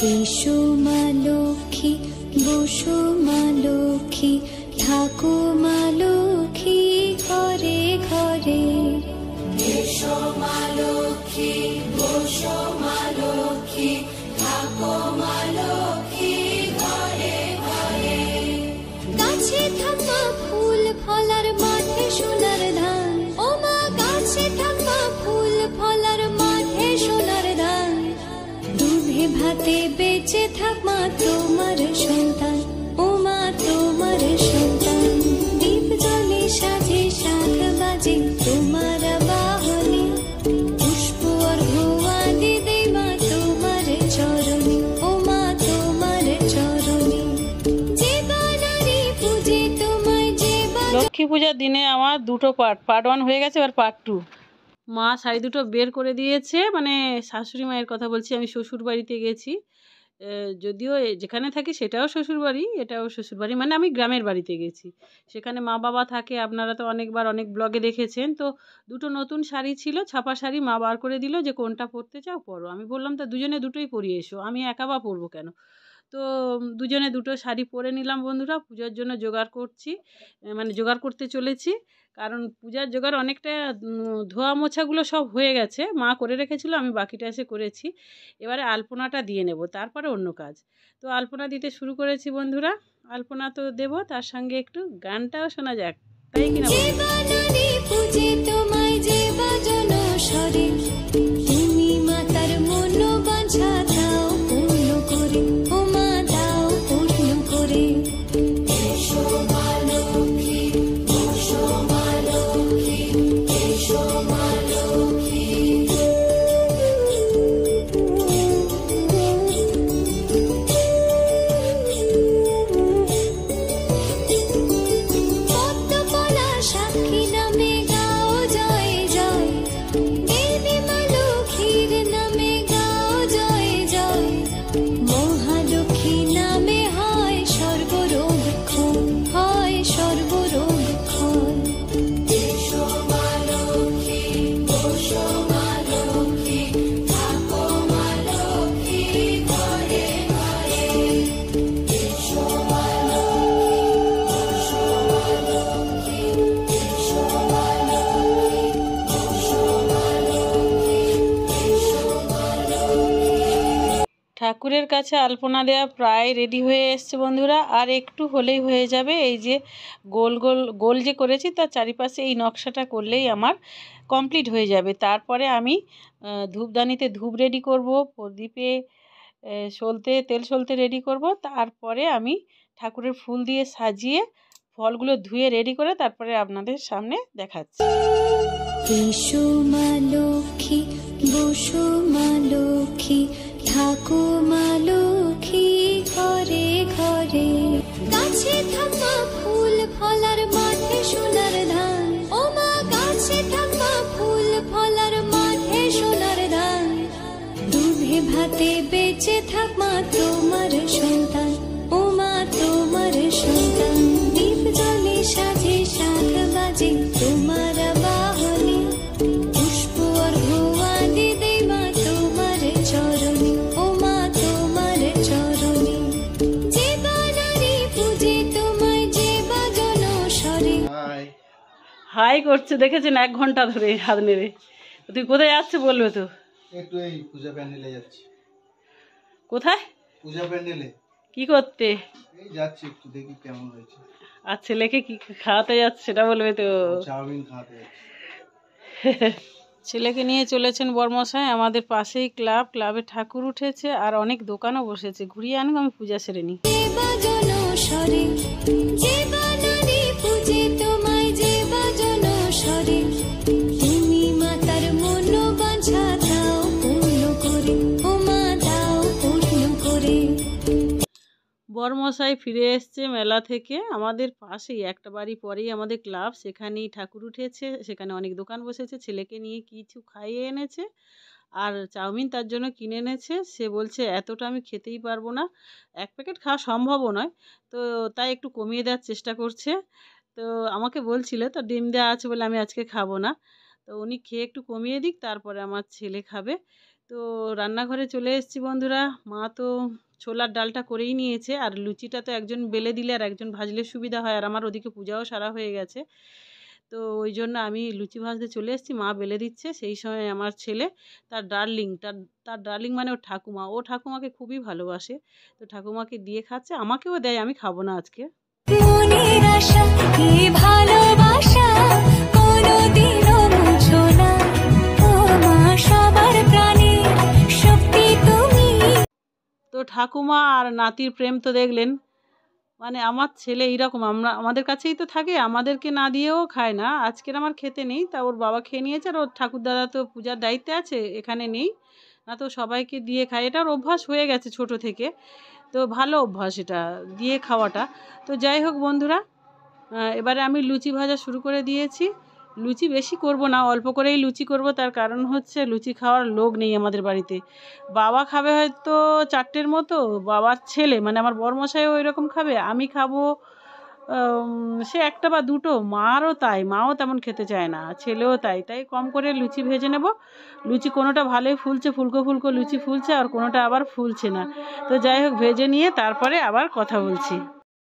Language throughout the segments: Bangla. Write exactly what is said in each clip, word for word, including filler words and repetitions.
এসো মা লক্ষ্মী, বসো মা লক্ষ্মী, থাকো মা লক্ষ্মী ঘরে ঘরে। এসো মা লক্ষ্মী, বসো মা লক্ষ্মী, থাকো মা লক্ষ্মী ঘরে ঘরে। গাছে থাকা ফুল ফলার মাঠে সোনার ধান, ও মা গাছে থাকা ফুল ফলার মাঠে সোনার ধান। দুধে ভাতে বেঁচে থাক মা তোমার সন্তান, ও মা তোমার সন্তান। দীপ জলে সাজে শাখ বাজে তোমার বাহনে, পুষ্প অর্ঘ্য আদি দেই মা তোমার চরণে, ও মা তোমার চরণে। যে বানারি পূজে তোমায়, যে লক্ষ্মী পূজার দিনে আমার দুটো পার্ট পার্ট ওয়ান হয়ে গেছে, এবার পার্ট টু। মা শাড়ি দুটো বের করে দিয়েছে, মানে শাশুড়ি মায়ের কথা বলছি। আমি শ্বশুর বাড়িতে গেছি, যদিও যেখানে থাকি সেটাও শ্বশুরবাড়ি, এটাও শ্বশুরবাড়ি, মানে আমি গ্রামের বাড়িতে গেছি। সেখানে মা বাবা থাকে, আপনারা তো অনেকবার অনেক ব্লগে দেখেছেন। তো দুটো নতুন শাড়ি ছিল, ছাপা শাড়ি, মা বার করে দিল যে কোনটা পরতে চাও পরো। আমি বললাম তো দুজনে দুটোই পরিয়ে এসো, আমি একা বা পরবো কেন। তো দুজনে দুটো শাড়ি পরে নিলাম বন্ধুরা। পূজার জন্য জোগাড় করছি, মানে জোগাড় করতে চলেছি। কারণ পূজার জোগাড় অনেকটা ধোয়া মোছাগুলো সব হয়ে গেছে, মা করে রেখেছিল, আমি বাকিটা এসে করেছি। এবারে আলপনাটা দিয়ে নেব, তারপরে অন্য কাজ। তো আলপনা দিতে শুরু করেছি বন্ধুরা। আলপনা তো দেব, তার সঙ্গে একটু গানটাও শোনা যাক, তাই কিনা তুমি মাতার মন বাঁধা দাও পূর্ণ করে, ও মা দাও পূর্ণ করে। এসো মা লক্ষ্মী, বসো মা লক্ষ্মী, এসো মা লক্ষ্মী। পদ্মপলা সাক্ষী নামে গাও জয় জয়, দেবী মা লক্ষ্মীর নামে গাও জয় জয়। মহালক্ষ্মী নামে হয় সর্বরোগ ক্ষয়, হয় সর্বরোগ ক্ষয়। এসো মা লক্ষ্মী, বসো মা লক্ষ্মী, থাকো মা লক্ষ্মী ঘরে ঘরে। এসো মা লক্ষ্মী, বসো মা লক্ষ্মী, এসো মা লক্ষ্মী, বসো মা লক্ষ্মী, এসো মা লক্ষ্মী। ঠাকুরের কাছে আলপনা দেওয়া প্রায় রেডি হয়ে এসছে বন্ধুরা, আর একটু হলেই হয়ে যাবে। এই যে গোল গোল গোল যে করেছি তার চারিপাশে এই নকশাটা করলেই আমার কমপ্লিট হয়ে যাবে। তারপরে আমি ধূপদানিতে ধূপ রেডি করব, প্রদীপে সলতে তেল সলতে রেডি করব। তারপরে আমি ঠাকুরের ফুল দিয়ে সাজিয়ে ফলগুলো ধুয়ে রেডি করে তারপরে আপনাদের সামনে দেখাচ্ছি। এসো মা লক্ষ্মী, বসো মা লক্ষ্মী, থাকো মা লক্ষ্মী ঘরে ঘরে। গাছে থাকা ফুল ফলার মাঠে সোনার ধান, ও মা গাছে থাকা ফুল ফলার মাঠে সোনার ধান। দুধে ভাতে বেঁচে থাক মা তোমার সন্তান, ও মা তোমার সন্তান। দীপ জলে সাজে শাখ বাজে তোমার বাহনে, পুষ্প অর্ঘ্য আদি দেই মা তোমার চরণে, ও মা তোমার চরণে। যে বানারি পূজে তোমায়, যে বাজন স্বরে। হাই করছে দেখেছেন, এক ঘন্টা ধরে হাত নেড়ে। তুই কোথায় যাচ্ছে বলবে তো? একটু এই পূজা প্যান্ডেলে যাচ্ছি। কোথায়? পূজা প্যান্ডেলে। কি করতে? এই যাচ্ছি, একটু দেখি কেমন হয়েছে। আর ছেলেকে কি খাওয়াতে যাচ্ছে সেটা বলবে তো? চাউমিন খাওয়াতে যাচ্ছি। ছেলেকে নিয়ে চলেছেন বর্মশাই। আমাদের পাশেই ক্লাব, ক্লাবে ঠাকুর উঠেছে আর অনেক দোকানও বসেছে। ঘুরিয়ে আনুক, আমি পূজা সেরে নিই। যে বাজন স্বরে, যে বানারি পূজে তোমায়, যে বাজন স্বরে। তুমি মাতার মন বাঁধা দাও পূর্ণ করে, ও মা দাও পূর্ণ করে। বর্মশাই ফিরে এসছে মেলা থেকে। আমাদের পাশেই একটা বাড়ি পরেই আমাদের ক্লাব, সেখানেই ঠাকুর উঠেছে, সেখানে অনেক দোকান বসেছে। ছেলেকে নিয়ে কিছু খাইয়ে এনেছে আর চাউমিন তার জন্য কিনে এনেছে। সে বলছে এতটা আমি খেতেই পারবো না, এক প্যাকেট খাওয়া সম্ভবও নয়, তো তাই একটু কমিয়ে দেওয়ার চেষ্টা করছে। তো আমাকে বলছিল তো ডিম দেওয়া আছে বলে আমি আজকে খাবো না, তো উনি খেয়ে একটু কমিয়ে দিক, তারপরে আমার ছেলে খাবে। তো তো রান্নাঘরে চলে এসেছি বন্ধুরা। মা তো ছোলার ডালটা করেই নিয়েছে, আর লুচিটা তো একজন বেলে দিলে আর একজন ভাজলে সুবিধা হয়, আর আমার ওদিকে পূজাও সারা হয়ে গেছে। তো ওই জন্য আমি লুচি ভাজতে চলে এসেছি, মা বেলে দিচ্ছে। সেই সময় আমার ছেলে, তার ডার্লিং তার তার ডার্লিং মানে ওর ঠাকুমা, ও ঠাকুমাকে খুবই ভালোবাসে, তো ঠাকুমাকে দিয়ে খাচ্ছে, আমাকেও দেয়, আমি খাবো না আজকে। মনের আশা কি ভালোবাসা কোনোদিনও মুছো না, ও মা সবার প্রাণে শক্তি তুমি। তো ঠাকুমা আর নাতির প্রেম তো দেখলেন, মানে আমার ছেলে এইরকম, আমরা আমাদের কাছেই তো থাকে, আমাদেরকে না দিয়েও খায় না। আজকের আমার খেতে নেই, তা ওর বাবা খেয়ে নিয়েছে, আর ওর ঠাকুরদাদা তো পূজার দায়িত্বে আছে, এখানে নেই, না তো সবাইকে দিয়ে খায়। এটার অভ্যাস হয়ে গেছে ছোট থেকে, তো ভালো অভ্যাস এটা দিয়ে খাওয়াটা। তো যাই হোক বন্ধুরা, এবারে আমি লুচি ভাজা শুরু করে দিয়েছি। লুচি বেশি করব না, অল্প করেই লুচি করব, তার কারণ হচ্ছে লুচি খাওয়ার লোক নেই আমাদের বাড়িতে। বাবা খাবে হয়তো চারটের মতো, বাবার ছেলে মানে আমার বরমশাইও ওই রকম খাবে, আমি খাবো সে একটা বা দুটো, মারও তাই, মাও তেমন খেতে চায় না, ছেলেও তাই, তাই কম করে লুচি ভেজে নেব। লুচি কোনোটা ভালোই ফুলছে, ফুলকো ফুলকো লুচি ফুলছে, আর কোনোটা আবার ফুলছে না। তো যাই হোক, ভেজে নিয়ে তারপরে আবার কথা বলছি।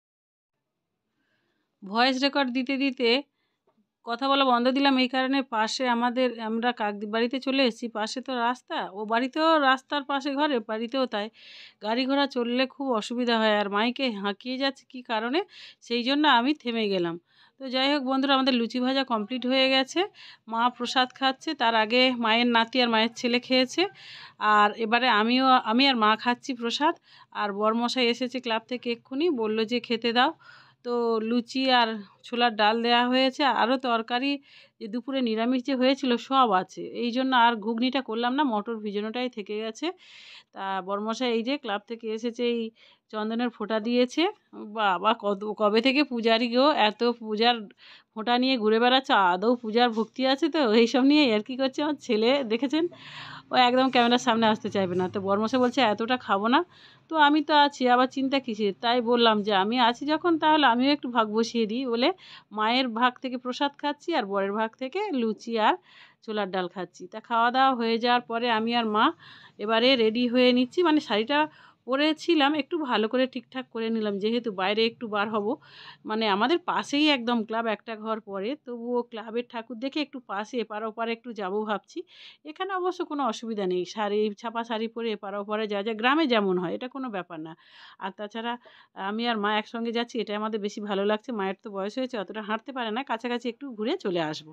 ভয়েস রেকর্ড দিতে দিতে কথা বলা বন্ধ দিলাম এই কারণে, পাশে আমাদের, আমরা কাকদ্বীপ বাড়িতে চলে এসেছি, পাশে তো রাস্তা, ও বাড়িতেও রাস্তার পাশে ঘরে, বাড়িতেও তাই, গাড়ি ঘোড়া চললে খুব অসুবিধা হয়, আর মাইকে হাঁকিয়ে যাচ্ছে কী কারণে, সেই জন্য আমি থেমে গেলাম। তো যাই হোক বন্ধুরা, আমাদের লুচি ভাজা কমপ্লিট হয়ে গেছে, মা প্রসাদ খাচ্ছে, তার আগে মায়ের নাতি আর মায়ের ছেলে খেয়েছে, আর এবারে আমিও আমি আর মা খাচ্ছি প্রসাদ। আর বরমশাই এসেছে ক্লাব থেকে এক্ষুনি, বলল যে খেতে দাও। তো লুচি আর ছোলার ডাল দেওয়া হয়েছে, আরও তরকারি যে দুপুরে নিরামিষ যে হয়েছিল সব আছে, এই জন্য আর ঘুগনিটা করলাম না, মটর ভিজানোটাই থেকে গেছে। তা বরমশাই এই যে ক্লাব থেকে এসেছে, এই চন্দনের ফোঁটা দিয়েছে। বাবা, কত কবে থেকে পূজারি গো, এত পূজার ফোঁটা নিয়ে ঘুরে বেড়াচ্ছে, আদৌ পূজার ভক্তি আছে তো, এইসব নিয়ে আর কি করছে আমার ছেলে, দেখেছেন, ও একদম ক্যামেরার সামনে আসতে চাইবে না। তো বরমশাই বলছে এতটা খাবো না, তো আমি তো আছি, আবার চিন্তা কিসের, তাই বললাম যে আমি আছি যখন তাহলে আমিও একটু ভাগ বসিয়ে দিই বলে, মায়ের ভাগ থেকে প্রসাদ খাচ্ছি, আর বরের ভাগ থেকে লুচি আর ছোলার ডাল খাচ্ছি। তা খাওয়া দাওয়া হয়ে যাওয়ার পরে আমি আর মা এবারে রেডি হয়ে নিচ্ছি, মানে শাড়িটা পরেছিলাম, একটু ভালো করে ঠিকঠাক করে নিলাম, যেহেতু বাইরে একটু বার হব, মানে আমাদের পাশেই একদম ক্লাব, একটা ঘর পরে, তবুও ক্লাবের ঠাকুর দেখে একটু পাশে এপার ওপারে একটু যাবো ভাবছি। এখানে অবশ্য কোনো অসুবিধা নেই, শাড়ি ছাপা শাড়ি পরে এপার ওপারে যা যা গ্রামে যেমন হয়, এটা কোনো ব্যাপার না। আর তাছাড়া আমি আর মা একসঙ্গে যাচ্ছি, এটা আমাদের বেশি ভালো লাগছে, মায়ের তো বয়স হয়েছে, অতটা হাঁটতে পারে না, কাছাকাছি একটু ঘুরে চলে আসবো।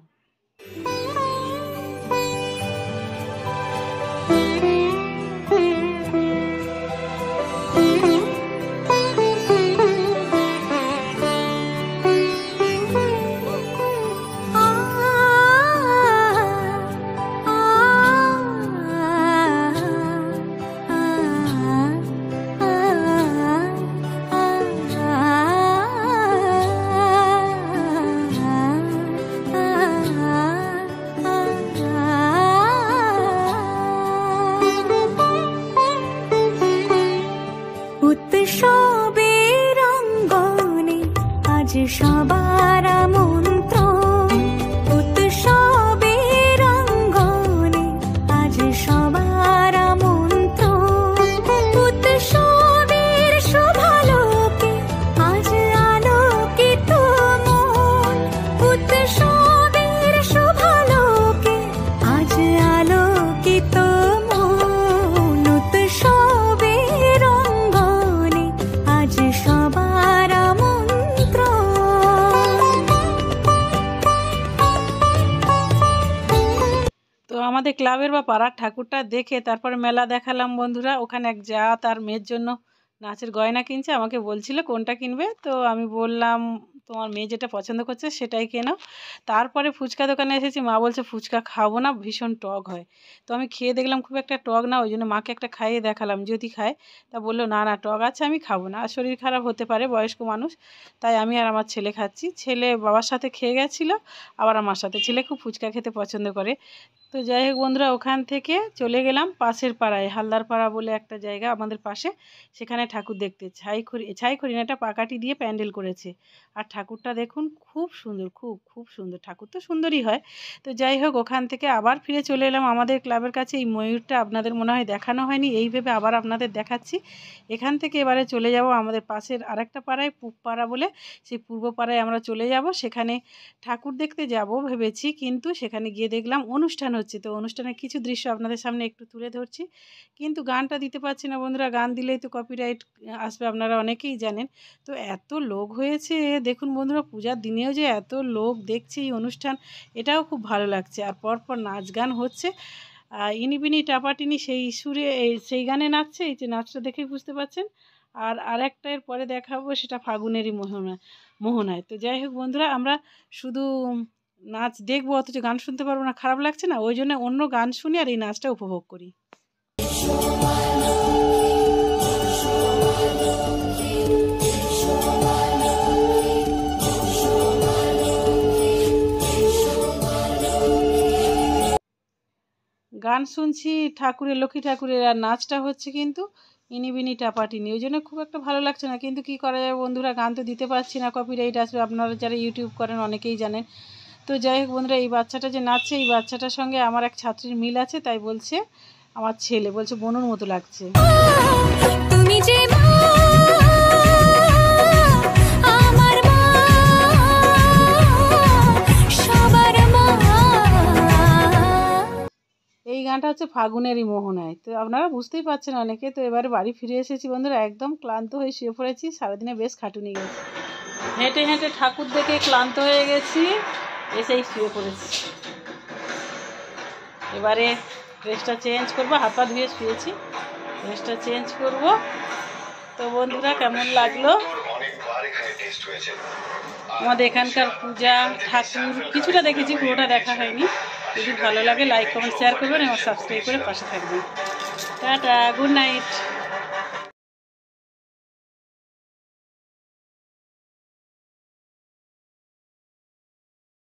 উৎসবের অঙ্গনে আজ সবার আমন্ত্রণ, উৎসবের অঙ্গনে আজ সবার আমন্ত্রণ, উৎসবের শোভালোকে আজ আলোকিত মন, উৎসবের শোভালোকে আজ আলোকিত মন, উৎসবের অঙ্গনে আজ সবার আমন্ত্রণ। তো আমাদের ক্লাবের বা পাড়ার ঠাকুরটা দেখে তারপরে মেলা দেখালাম বন্ধুরা। ওখানে এক যা তার মেয়ের জন্য নাচের গয়না কিনছে, আমাকে বলছিল কোনটা কিনবে, তো আমি বললাম তোমার মেয়ে যেটা পছন্দ করছে সেটাই কেনো। তারপরে ফুচকা দোকানে এসেছি, মা বলছে ফুচকা খাবো না, ভীষণ টক হয়। তো আমি খেয়ে দেখলাম খুব একটা টক না, ওই জন্য মাকে একটা খাইয়ে দেখালাম যদি খায়, তা বললো না না টক আছে, আমি খাবো না, আর শরীর খারাপ হতে পারে, বয়স্ক মানুষ, তাই আমি আর আমার ছেলে খাচ্ছি। ছেলে বাবার সাথে খেয়ে গেছিলো, আবার আমার সাথে, ছেলে খুব ফুচকা খেতে পছন্দ করে। তো যাই হোক বন্ধুরা, ওখান থেকে চলে গেলাম পাশের পাড়ায়, হালদার পাড়া বলে একটা জায়গা আমাদের পাশে, সেখানে ঠাকুর দেখতে। ছাইখড়ি ছাইখড়ি না, একটা পাকাটি দিয়ে প্যান্ডেল করেছে। আর ঠাকুরটা দেখুন খুব সুন্দর, খুব খুব সুন্দর ঠাকুর, তো সুন্দরই হয়। তো যাই হোক, ওখান থেকে আবার ফিরে চলে এলাম আমাদের ক্লাবের কাছে। এই ময়ূরটা আপনাদের মনে হয় দেখানো হয়নি, এই ভেবে আবার আপনাদের দেখাচ্ছি। এখান থেকে এবারে চলে যাব আমাদের পাশের আরেকটা পাড়ায়, পূব পাড়া বলে, সেই পূর্ব পাড়ায় আমরা চলে যাব। সেখানে ঠাকুর দেখতে যাব ভেবেছি, কিন্তু সেখানে গিয়ে দেখলাম অনুষ্ঠান হচ্ছে। তো অনুষ্ঠানের কিছু দৃশ্য আপনাদের সামনে একটু তুলে ধরছি, কিন্তু গানটা দিতে পারছি না বন্ধুরা, গান দিলেই তো কপিরাইট আসবে, আপনারা অনেকেই জানেন। তো এত লোক হয়েছে দেখুন বন্ধুরা, পূজার দিনেও যে এত লোক দেখছে এই অনুষ্ঠান, এটাও খুব ভালো লাগছে। আর পরপর নাচ গান হচ্ছে, ইনিবিনি টাপাটিনি সেই সুরে সেই গানে নাচছে, এই যে নাচটা দেখে বুঝতে পারছেন। আর আরেকটা এর পরে দেখাবো, সেটা ফাগুনেরই মোহনা মোহনায়। তো যাই হোক বন্ধুরা, আমরা শুধু নাচ দেখবো অথচ গান শুনতে পারবো না, খারাপ লাগছে না? ওই জন্য অন্য গান শুনি আর এই নাচটা উপভোগ করি। গান শুনছি ঠাকুরের, লক্ষ্মী ঠাকুরের, আর নাচটা হচ্ছে কিন্তু ইনিবিনি টাপাটিনি, ওই জন্য খুব একটা ভালো লাগছে না। কিন্তু কি করা যায় বন্ধুরা, গান তো দিতে পারছি না, কপিরাইট আসবে, আপনারা যারা ইউটিউব করেন অনেকেই জানেন। তো যাই হোক বন্ধুরা, এই বাচ্চাটা যে নাচছে, এই বাচ্চাটার সঙ্গে আমার এক ছাত্রীর মিল আছে, তাই বলছে আমার ছেলে, বলছে বনুর মতো লাগছে। তুমি যে মা, আমার মা, সবার মা। এই গানটা হচ্ছে ফাগুনেরই মোহনায়। তো আপনারা বুঝতেই পারছেন অনেকে। তো এবারে বাড়ি ফিরে এসেছি বন্ধুরা, একদম ক্লান্ত হয়ে শুয়ে পড়েছি, সারাদিনে বেশ খাটুনি গেছে, হেঁটে হেঁটে ঠাকুর দেখে ক্লান্ত হয়ে গেছি, এসেই শুয়ে পড়েছি। এবারে ড্রেসটা চেঞ্জ করবো, হাত পা ধুয়ে শুয়েছি, ড্রেসটা চেঞ্জ করব। তো বন্ধুরা, কেমন লাগলো আমাদের এখানকার পূজা, ঠাকুর কিছুটা দেখেছি, পুরোটা দেখা হয়নি। যদি ভালো লাগে লাইক কমেন্ট শেয়ার করবেন এবং সাবস্ক্রাইব করে পাশে থাকবেন। Tata, good night.